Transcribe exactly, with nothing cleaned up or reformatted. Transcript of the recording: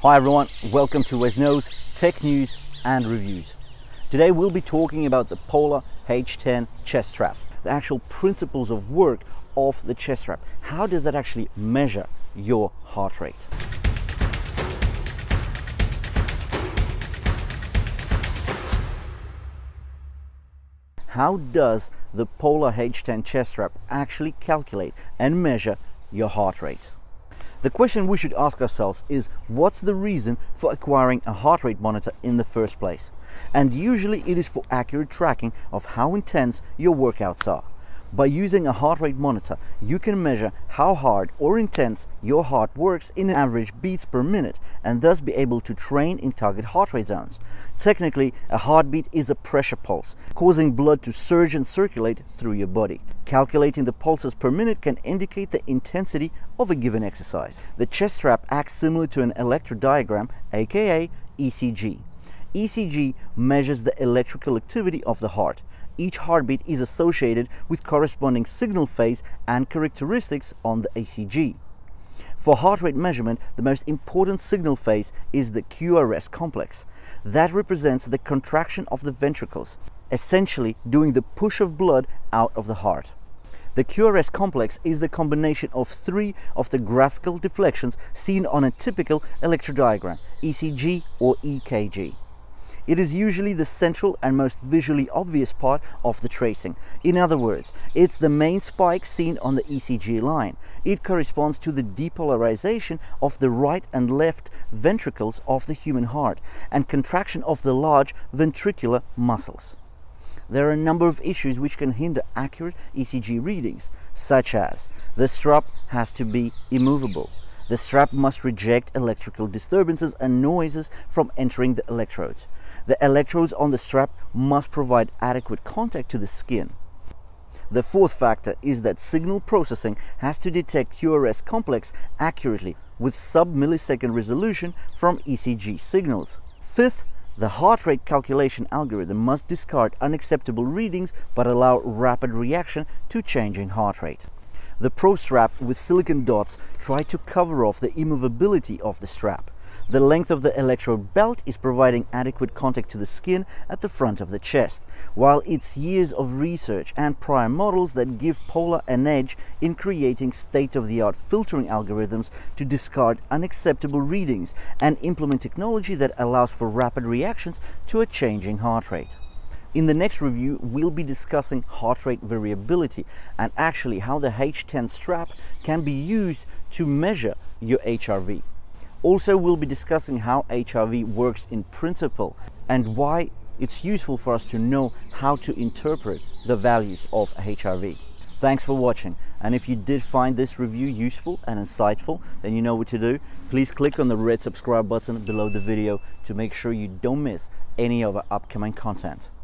Hi everyone, welcome to Wesknows Tech News and Reviews. Today we'll be talking about the Polar H ten Chest Strap, the actual principles of work of the chest strap. How does that actually measure your heart rate? How does the Polar H ten Chest Strap actually calculate and measure your heart rate? The question we should ask ourselves is, what's the reason for acquiring a heart rate monitor in the first place? And usually it is for accurate tracking of how intense your workouts are. By using a heart rate monitor, you can measure how hard or intense your heart works in average beats per minute and thus be able to train in target heart rate zones. Technically, a heartbeat is a pressure pulse, causing blood to surge and circulate through your body. Calculating the pulses per minute can indicate the intensity of a given exercise. The chest strap acts similar to an electrocardiogram, aka E C G. E C G measures the electrical activity of the heart. Each heartbeat is associated with corresponding signal phase and characteristics on the E C G. For heart rate measurement, the most important signal phase is the Q R S complex. That represents the contraction of the ventricles, essentially doing the push of blood out of the heart. The Q R S complex is the combination of three of the graphical deflections seen on a typical electrocardiogram, E C G or E K G. It is usually the central and most visually obvious part of the tracing. In other words, it's the main spike seen on the E C G line. It corresponds to the depolarization of the right and left ventricles of the human heart and contraction of the large ventricular muscles. There are a number of issues which can hinder accurate E C G readings, such as the strap has to be immovable. The strap must reject electrical disturbances and noises from entering the electrodes. The electrodes on the strap must provide adequate contact to the skin. The fourth factor is that signal processing has to detect Q R S complex accurately with sub-millisecond resolution from E C G signals. Fifth, the heart rate calculation algorithm must discard unacceptable readings but allow rapid reaction to changing heart rate. The Pro strap with silicon dots try to cover off the immovability of the strap. The length of the electrode belt is providing adequate contact to the skin at the front of the chest, while it's years of research and prior models that give Polar an edge in creating state-of-the-art filtering algorithms to discard unacceptable readings and implement technology that allows for rapid reactions to a changing heart rate. In the next review, we'll be discussing heart rate variability and actually how the H ten strap can be used to measure your H R V. Also, we'll be discussing how H R V works in principle and why it's useful for us to know how to interpret the values of H R V. Thanks for watching, and if you did find this review useful and insightful, then you know what to do. Please click on the red subscribe button below the video to make sure you don't miss any of our upcoming content.